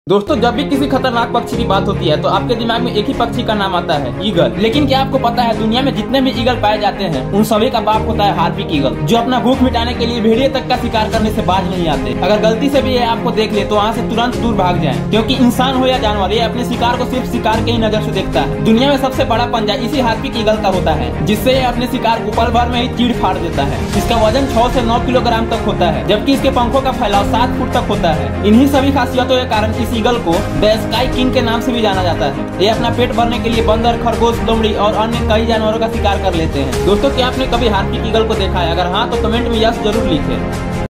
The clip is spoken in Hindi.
दोस्तों, जब भी किसी खतरनाक पक्षी की बात होती है तो आपके दिमाग में एक ही पक्षी का नाम आता है, ईगल। लेकिन क्या आपको पता है दुनिया में जितने भी ईगल पाए जाते हैं उन सभी का बाप होता है हार्पिक ईगल, जो अपना भूख मिटाने के लिए भेड़िए तक का शिकार करने से बाज नहीं आते। अगर गलती से भी ये आपको देख ले तो वहाँ से तुरंत दूर भाग जाए, क्योंकि इंसान हो या जानवर, ये अपने शिकार को सिर्फ शिकार के ही नजर से देखता है। दुनिया में सबसे बड़ा पंजा इसी हार्पिक ईगल का होता है, जिससे ये अपने शिकार को पल भर में ही चीड़ फाड़ देता है। इसका वजन 6 से 9 किलोग्राम तक होता है, जबकि इसके पंखों का फैलाव 7 फुट तक होता है। इन्हीं सभी खासियतों के कारण इस ईगल को स्काई किंग के नाम से भी जाना जाता है। ये अपना पेट भरने के लिए बंदर, खरगोश, लोमड़ी और अन्य कई जानवरों का शिकार कर लेते हैं। दोस्तों, क्या आपने कभी हार्पिक ईगल को देखा है? अगर हाँ तो कमेंट में यस जरूर लिखें।